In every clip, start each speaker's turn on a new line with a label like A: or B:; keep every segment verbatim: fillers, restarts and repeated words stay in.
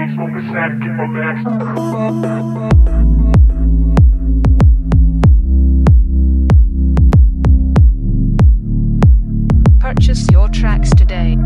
A: clean, smoke a sack, get my max.
B: Purchase your tracks today.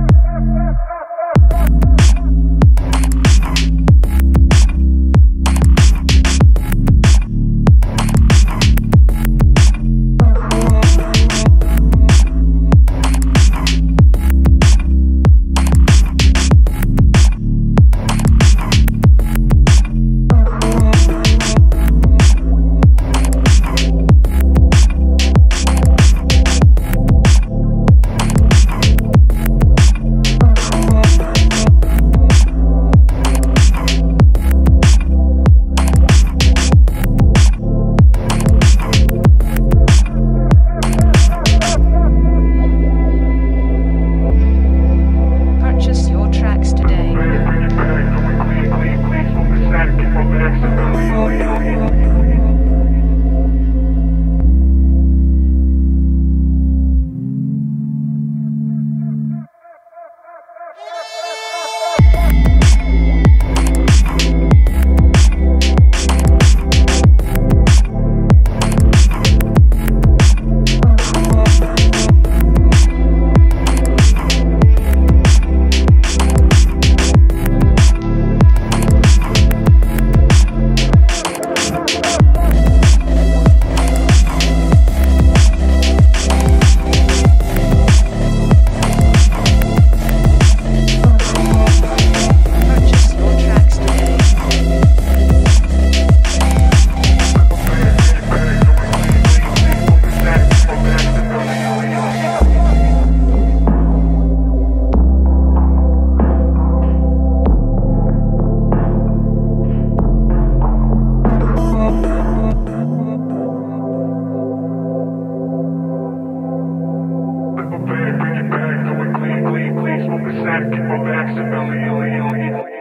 B: Bring it back, do it clean, clean, clean, smoke a sack, get my max, and